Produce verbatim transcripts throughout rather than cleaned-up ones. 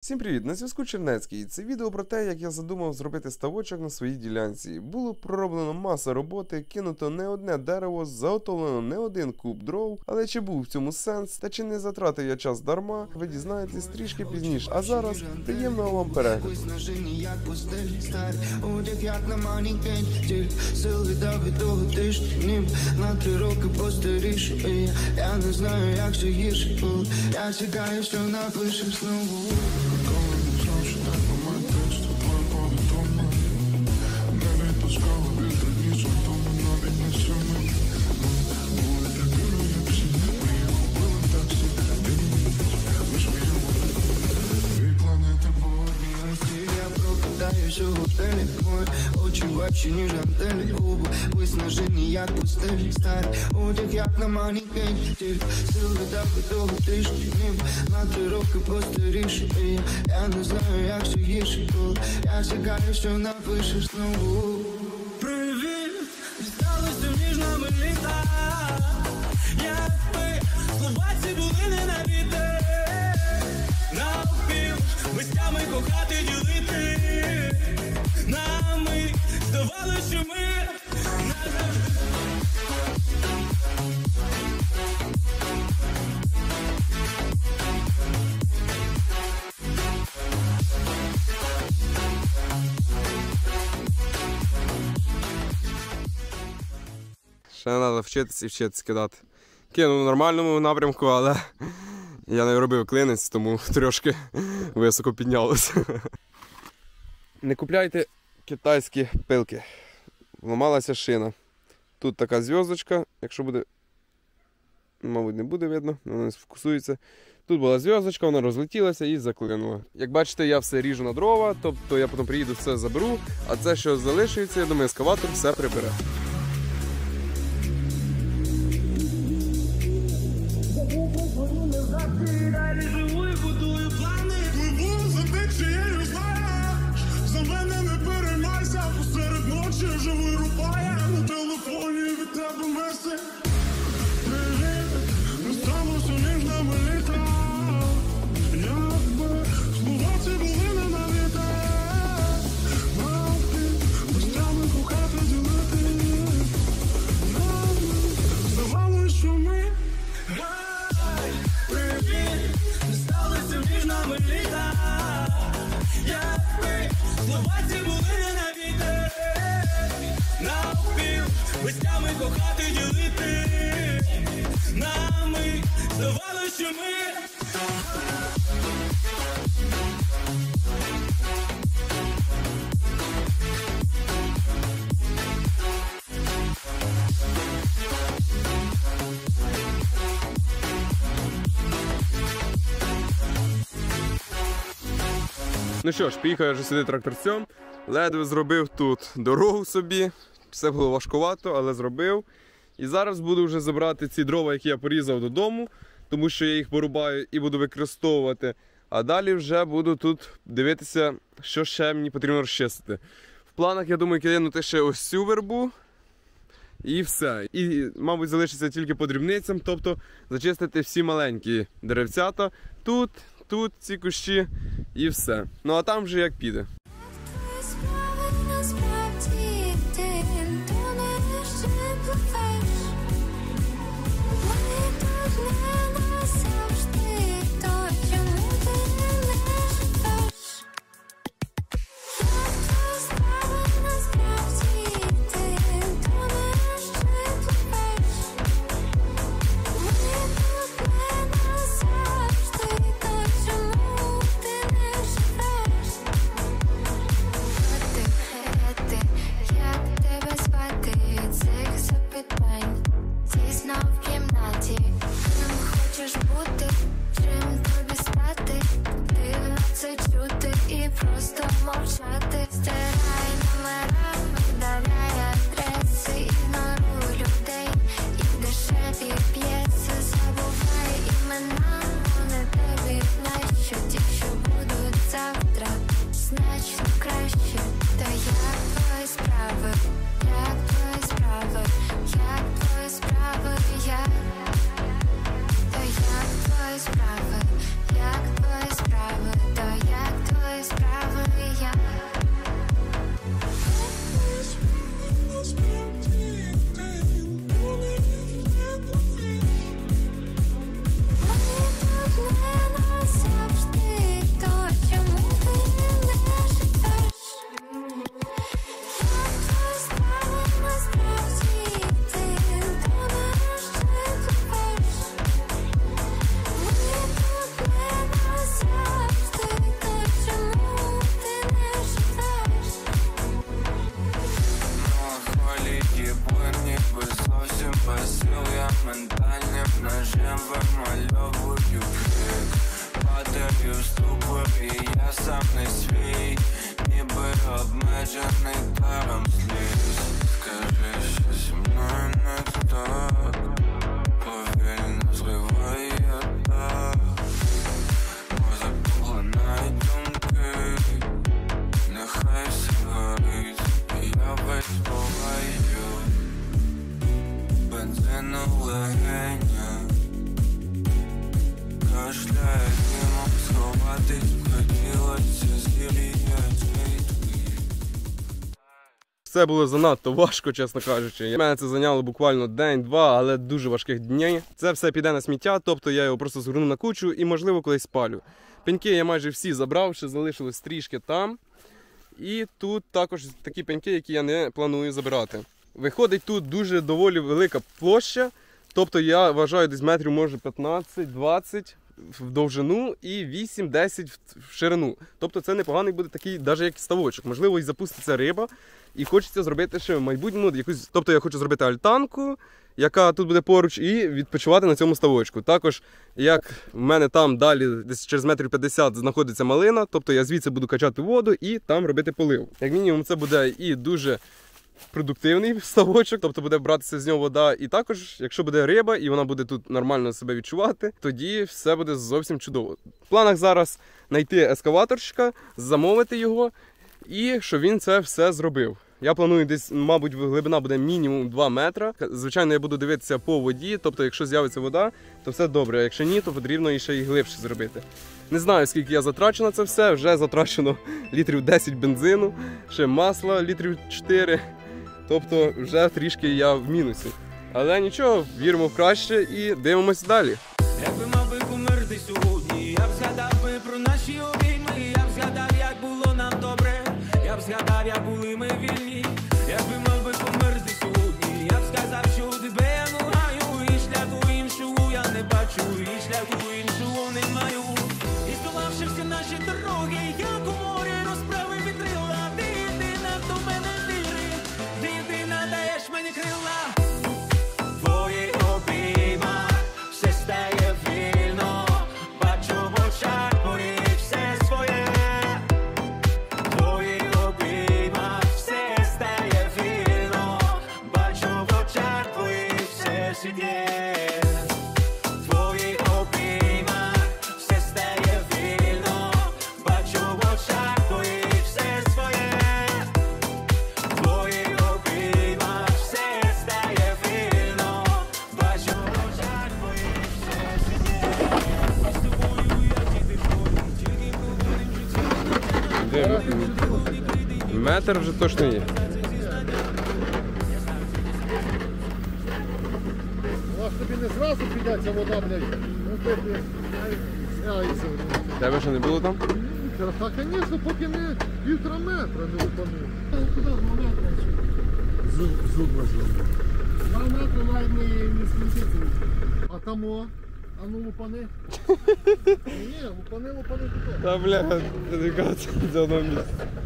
Всім привіт! На зв'язку Чернецький. Це відео про те, як я задумав зробити ставочок на своїй ділянці. Було пророблено маса роботи, кинуто не одне дерево, заготовлено не один куб дров. Але чи був в цьому сенс, та чи не затратив я час дарма, ви дізнаєтесь трішки пізніше. А зараз приємного вам перегляду. На три роки постаріше, і я не знаю, як ще гірше було. Я чекаю, що напишеш знову. Коли не знав, що так ламає текст, твоє повідомлення. Не відпускала від раніше, тому навіть не сьомий. Були так герої, як всі, ми їх убили в таксі. Ви своєму дві планети водні. Я прокидаюсь у готелі, мої очі важчі, ніж антени. Губи виснажені, як пустелі. Старий одяг, як на манікені. Тільки сили дави того тижнів. На три роки постаріше, і я не знаю, як ще гірше було. Я чекаю, що напишеш знову. Привіт, сталося між нами літа. Якби слова ці були не на вітер. Навпіл, мислями кохати ділити. Нами здавалося, що ми назавжди. Ще треба вчитися і вчитися кидати. Кинув в нормальному напрямку, але я не робив клинець, тому трошки високо піднялося. Не купляйте китайські пилки. Ламалася шина. Тут така зв'язочка, якщо буде, мабуть, не буде видно, вона не сфокусується. Тут була зв'язочка, вона розлетілася і заклинула. Як бачите, я все ріжу на дрова, тобто я потім приїду, все заберу, а це, що залишиться, я думаю, ескаватор все прибере. Мислями кохати ділити. Нами здавалося, що ми. Ну що ж, поїхав я вже сюди тракторцем, ледве зробив тут дорогу собі. Все було важкувато, але зробив. І зараз буду вже забрати ці дрова, які я порізав додому, тому що я їх порубаю і буду використовувати. А далі вже буду тут дивитися, що ще мені потрібно розчистити. В планах, я думаю, кинути ще ось цю вербу і все. І, мабуть, залишиться тільки по дрібницям, тобто зачистити всі маленькі деревцята. Тут, тут ці кущі і все. Ну а там вже як піде. сам не свій, ніби обмежений даром сліз. Скажи, що зі мною не так, повільно зриває так. Мозок поглинає думки, нехай все горить, і я весь палаю. Бензин у легенях, кашляє димом, сховатись хотілося зіліяти. Все було занадто важко, чесно кажучи. Мене це зайняло буквально день-два, але дуже важких днів. Це все піде на сміття, тобто я його просто згорну на кучу і, можливо, колись спалю. Пеньки я майже всі забрав, ще залишилось трішки там. І тут також такі пеньки, які я не планую забирати. Виходить, тут дуже доволі велика площа, тобто я вважаю десь метрів може п'ятнадцять-двадцять в довжину і вісім-десять в ширину. Тобто це непоганий буде такий, навіть як ставочок. Можливо, і запуститься риба, і хочеться зробити ще в майбутньому якусь, тобто я хочу зробити альтанку, яка тут буде поруч, і відпочивати на цьому ставочку. Також, як в мене там далі, десь через метрів п'ятдесят знаходиться малина, тобто я звідси буду качати воду і там робити полив. Як мінімум це буде і дуже продуктивний ставочок, тобто буде братися з нього вода. І також, якщо буде риба і вона буде тут нормально себе відчувати, тоді все буде зовсім чудово. В планах зараз знайти ескаваторщика, замовити його і щоб він це все зробив. Я планую десь, мабуть, глибина буде мінімум два метри. Звичайно, я буду дивитися по воді, тобто якщо з'явиться вода, то все добре, а якщо ні, то потрібно і ще і глибше зробити. Не знаю, скільки я затрачу на це все, вже затрачено літрів десять бензину, ще масла літрів чотири. Тобто вже трішки я в мінусі. Але нічого, віримо в краще і дивимося далі. Якби мав би померти сьогодні, я б згадав би про наші обійми, я б згадав, як було нам добре, я б згадав, як були ми вільні. Якби мав би померти сьогодні, я б сказав, що тебе я нагаю, і шляху іншого я не бачу, і шляху іншого не маю. І здолавши всі наші дороги, як у морі розправив вітрила, ти єдина до мене віри, ти єдина даєш мені крила. Твої обійма, все стає вільно, бачу в очах поріг все своє. Твої обійма, все стає вільно, бачу в очах твоїх все сидє. Твої обійма, все стає вільно, бачу в очах твоїх все своє. Твої обійма, все стає вільно, бачу в очах твоїх все сидє. І з тобою я тільки ходим, тільки проводим життя. Метр вже точно є. У вас тобі не зразу піде ця вода, блядь. Ну ти, блядь, зняється. Тебе що не було там? Та, звісно, поки не півтора метра не випадає. Куди в момент Зуб, зуб возьмемо. Два метри навіть не, не смітиться. А там о? А ну лупани. Ні, лупани, лупани тут. Та бля, яка це одного місця.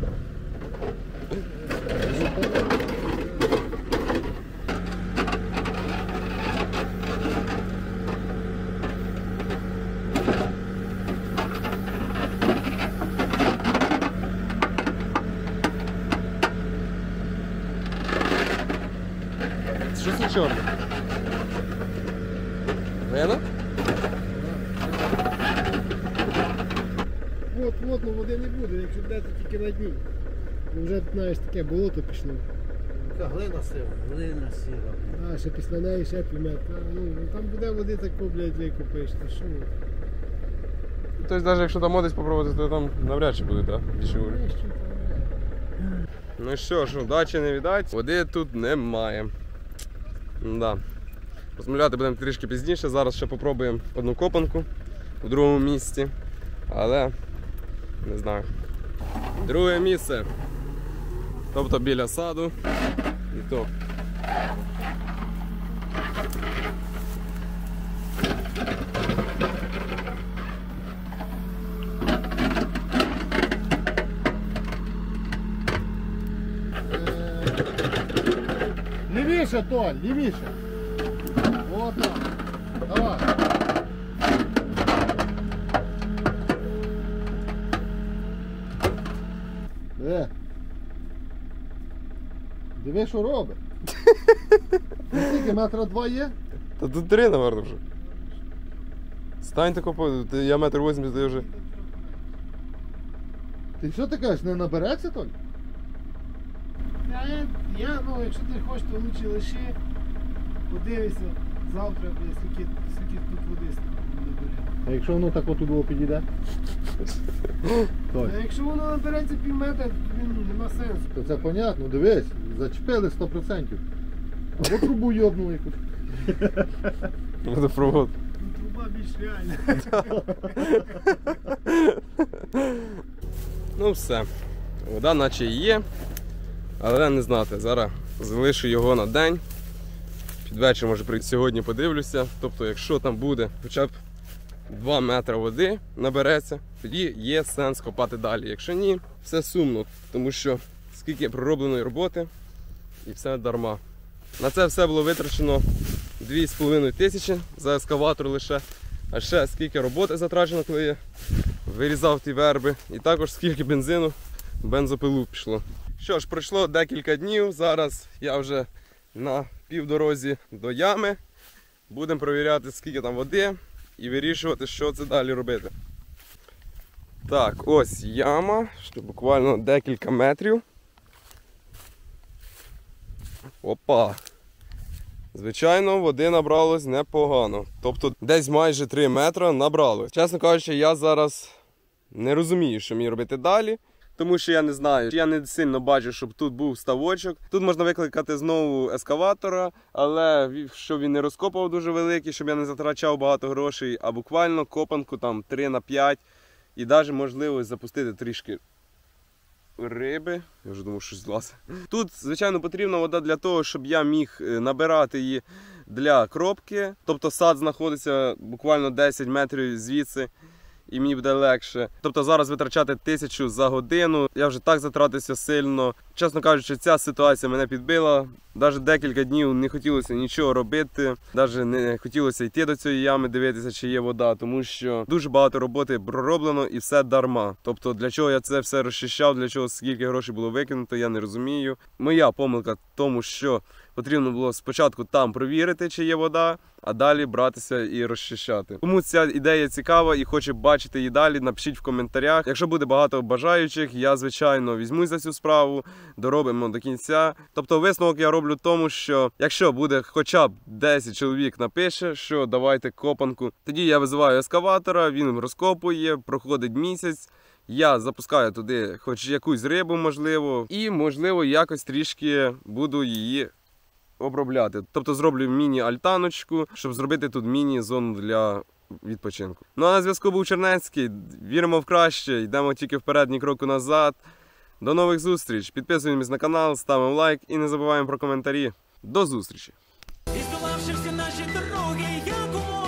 Що це чорне? Глина? От, от, ну води не буде, якщо буде, то тільки на дні. Ну вже, знаєш, таке болото пішло. Та глина сила, глина сила. А, ще після неї ще півметра. Ну, ну там буде води тако, блядь, як купиш, то що? Тобто навіть якщо там одесь попробувати, то там навряд чи буде, так? Дешевле. Знаєш, що там? Ну що ж, удачі не віддать, води тут немає. Да. Розмовляти будемо трішки пізніше, зараз ще попробуємо одну копанку у другому місці, але не знаю. Друге місце, тобто біля саду і то. Лівіше, Толь, лівіше. Вот так. Давай. Е. Диви, що робить. Ну, скільки, метра два є? Та тут три, напевно, вже. Стань тако, по- ти- я метр вісімдесят, ти вже. Ти що ти кажеш, не набереться, Толь? Я, я, ну, якщо ти хочеш, то лучше лиши, подивися завтра, бля, скільки, скільки тут води набере. А якщо воно так отут було підійде? Толь. А якщо воно набереться пів метра, то він нема сенсу. То це понятно, дивись, зачепили сто відсотків. Або трубу йобнули якусь. Водопровод. Ну, труба більш реальна. Ну все. Вода наче і є. Але не знати, зараз залишу його на день. Під вечір, може, прийти сьогодні подивлюся. Тобто, якщо там буде хоча б два метри води набереться, тоді є сенс копати далі. Якщо ні, все сумно, тому що скільки проробленої роботи і все дарма. На це все було витрачено дві з половиною тисячі за ескаватор лише. А ще скільки роботи затрачено, коли я вирізав ті верби. І також скільки бензину в бензопилу пішло. Що ж, пройшло декілька днів. Зараз я вже на півдорозі до ями. Будемо перевіряти, скільки там води і вирішувати, що це далі робити. Так, ось яма, що буквально декілька метрів. Опа! Звичайно, води набралось непогано. Тобто десь майже три метри набралось. Чесно кажучи, я зараз не розумію, що мені робити далі. Тому що я не знаю, я не сильно бачу, щоб тут був ставочок. Тут можна викликати знову ескаватора, але щоб він не розкопав дуже великий, щоб я не затрачав багато грошей, а буквально копанку там три на п'ять. І навіть можливо запустити трішки риби. Я вже думав, щось злазить. Тут, звичайно, потрібна вода для того, щоб я міг набирати її для кропки. Тобто сад знаходиться буквально десять метрів звідси. І мені буде легше. Тобто зараз витрачати тисячу за годину, я вже так затратився сильно. Чесно кажучи, ця ситуація мене підбила. Навіть декілька днів не хотілося нічого робити, навіть не хотілося йти до цієї ями, дивитися, чи є вода, тому що дуже багато роботи пророблено і все дарма. Тобто для чого я це все розчищав, для чого скільки грошей було викинуто, я не розумію. Моя помилка в тому, що потрібно було спочатку там провірити, чи є вода, а далі братися і розчищати. Кому ця ідея цікава і хоче бачити її далі, напишіть в коментарях. Якщо буде багато бажаючих, я, звичайно, візьмусь за цю справу, доробимо до кінця. Тобто висновок я роблю тому, що якщо буде хоча б десять чоловік напише, що давайте копанку, тоді я визиваю ескаватора, він розкопує, проходить місяць, я запускаю туди хоч якусь рибу, можливо, і, можливо, якось трішки буду її обробляти. Тобто зроблю міні-альтаночку, щоб зробити тут міні-зону для відпочинку. Ну а на зв'язку був Чернецький. Віримо в краще, йдемо тільки вперед, ні кроку назад. До нових зустріч. Підписуємось на канал, ставимо лайк і не забуваємо про коментарі. До зустрічі! І здолавши всі наші дороги, як умов.